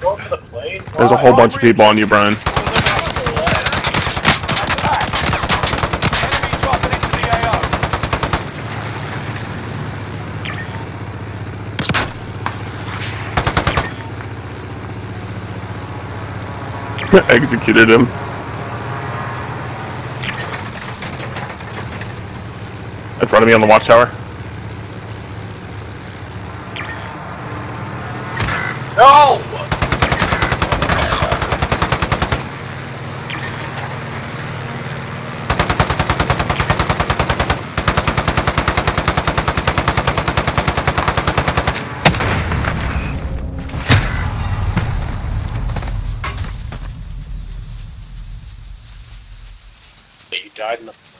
There's a whole bunch of people on you, Brian. Executed him. In front of me on the watchtower. No! You died in the